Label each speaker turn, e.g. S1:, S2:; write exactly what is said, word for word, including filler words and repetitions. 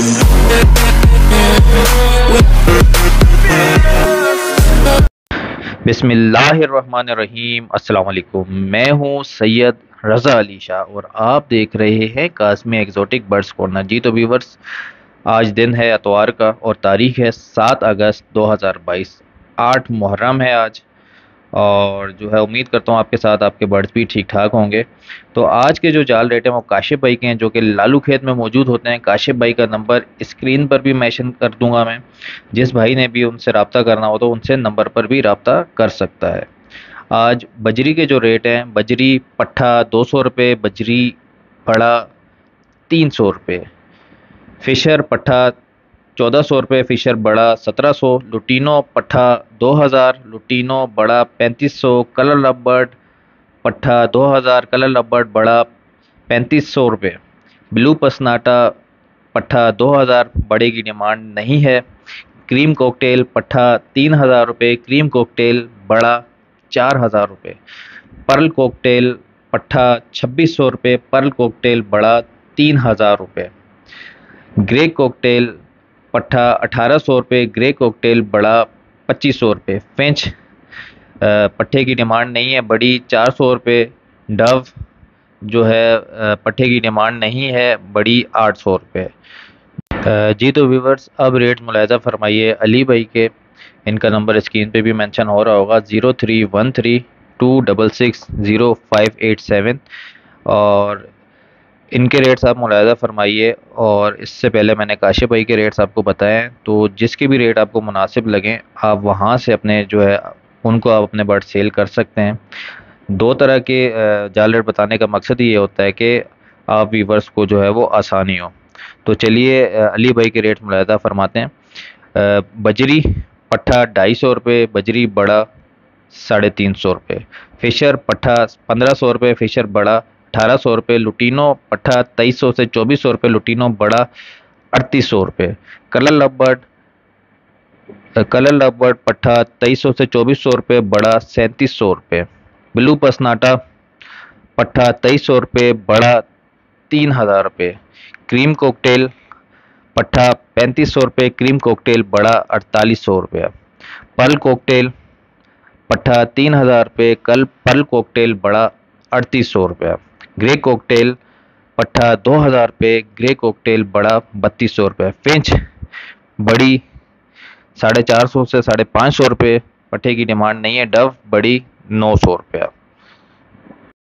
S1: बिस्मिल्लाहिर्रहमानिर्रहीम। अस्सलाम वालेकुम। मैं हूँ सैयद रज़ा अली शाह और आप देख रहे हैं कास्मी एक्जोटिक बर्ड्स कॉर्नर। जी तो व्यूवर्स, आज दिन है इतवार का और तारीख है सात अगस्त दो हज़ार बाईस। आठ मुहर्रम है आज, और जो है उम्मीद करता हूँ आपके साथ आपके बर्ड्स भी ठीक ठाक होंगे। तो आज के जो जाल रेट हैं वो काशिफ भाई के हैं, जो कि लालू खेत में मौजूद होते हैं। काशिफ भाई का नंबर स्क्रीन पर भी मेंशन कर दूंगा मैं, जिस भाई ने भी उनसे रब्ता करना हो तो उनसे नंबर पर भी रब्ता कर सकता है। आज बजरी के जो रेट हैं, बजरी पट्ठा दो सौ रुपये, बजरी बड़ा तीन सौ रुपये, फिशर पट्ठा चौदह सौ रुपये, फिशर बड़ा सत्रह सौ, लुटीनो पट्ठा दो हज़ार, लुटीनो बड़ा पैंतीस सौ, कलर लबर्ड पट्ठा दो हज़ार, कलर लबर्ड बड़ा पैंतीस सौ रुपये, ब्लू पसनाटा पट्ठा दो हज़ार, बड़े की डिमांड नहीं है। क्रीम कॉकटेल पट्ठा तीन हज़ार रुपये, क्रीम कॉकटेल बड़ा चार हज़ार रुपये, पर्ल कॉकटेल पट्ठा छब्बीस सौ रुपये, पर्ल कॉकटेल बड़ा तीन हज़ार रुपये, ग्रे कॉकटेल पट्ठा अठारह सौ रुपये, ग्रे कॉकटेल बड़ा पच्चीस सौ रुपये, फेंच पट्ठे की डिमांड नहीं है, बड़ी चार सौ रुपये, डव जो है पट्ठे की डिमांड नहीं है, बड़ी आठ सौ रुपये। जी तो व्यूवर्स, अब रेट मुलाहिज़ा फरमाइए अली भाई के। इनका नंबर स्क्रीन पे भी मेंशन हो रहा होगा, zero three one three two double six zero five eight seven, और इनके रेट्स आप मुलाहिज़ा फरमाइए। और इससे पहले मैंने काशिफ भाई के रेट्स आपको बताए हैं, तो जिसके भी रेट आपको मुनासिब लगें आप वहाँ से अपने जो है उनको आप अपने बर्ड सेल कर सकते हैं। दो तरह के जाल रेट बताने का मकसद ये होता है कि आप व्यूवर्स को जो है वो आसानी हो। तो चलिए अली भाई के रेट मुलाहिज़ा फरमाते हैं। बजरी पट्ठा ढाई सौ रुपये, बजरी बड़ा साढ़े तीन सौ रुपये, फिशर पट्ठा पंद्रह सौ रुपये, फिशर बड़ा अठारह सौ रुपये, लुटीनो पट्ठा तेईस सौ से चौबीस सौ रुपये, लुटीनो बड़ा अड़तीस सौ रुपये, कलर लबर्ड कलर लबर्ड पट्ठा तेईस सौ से चौबीस सौ रुपये, बड़ा सैंतीस सौ रुपये, ब्लू पसनाटा पट्ठा तेईस सौ रुपये, बड़ा तीन हज़ार रुपये, क्रीम कॉकटेल पट्ठा पैंतीस सौ रुपये, क्रीम कॉकटेल बड़ा अड़तालीस सौ रुपये, पर्ल कॉकटेल पट्ठा तीन हज़ार रुपये, कल पर्ल कॉकटेल बड़ा अड़तीस सौ रुपये, ग्रे कॉकटेल पट्ठा दो हज़ार रुपये, ग्रे कॉकटेल बड़ा बत्तीस सौ रुपये, फिंच बड़ी साढ़े चार सौ से साढ़े पाँच सौ रुपये, पट्ठे की डिमांड नहीं है, डव बड़ी नौ सौ रुपया।